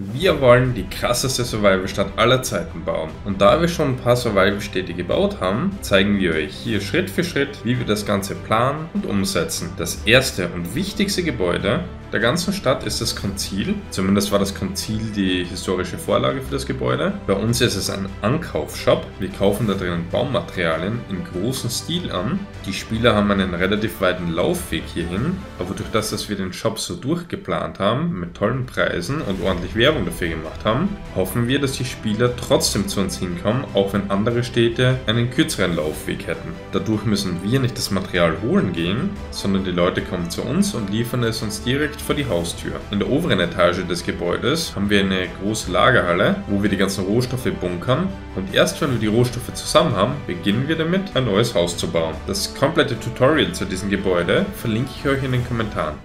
Wir wollen die krasseste Survival-Stadt aller Zeiten bauen. Und da wir schon ein paar Survival-Städte gebaut haben, zeigen wir euch hier Schritt für Schritt, wie wir das Ganze planen und umsetzen. Das erste und wichtigste Gebäude der ganzen Stadt ist das Konzil. Zumindest war das Konzil die historische Vorlage für das Gebäude. Bei uns ist es ein Ankaufshop. Wir kaufen da drinnen Baumaterialien in großem Stil an. Die Spieler haben einen relativ weiten Laufweg hierhin, aber durch das, dass wir den Shop so durchgeplant haben, mit tollen Preisen und ordentlich Werbung dafür gemacht haben, hoffen wir, dass die Spieler trotzdem zu uns hinkommen, auch wenn andere Städte einen kürzeren Laufweg hätten. Dadurch müssen wir nicht das Material holen gehen, sondern die Leute kommen zu uns und liefern es uns direkt vor die Haustür. In der oberen Etage des Gebäudes haben wir eine große Lagerhalle, wo wir die ganzen Rohstoffe bunkern, und erst wenn wir die Rohstoffe zusammen haben, beginnen wir damit, ein neues Haus zu bauen. Das komplette Tutorial zu diesem Gebäude verlinke ich euch in den Kommentaren.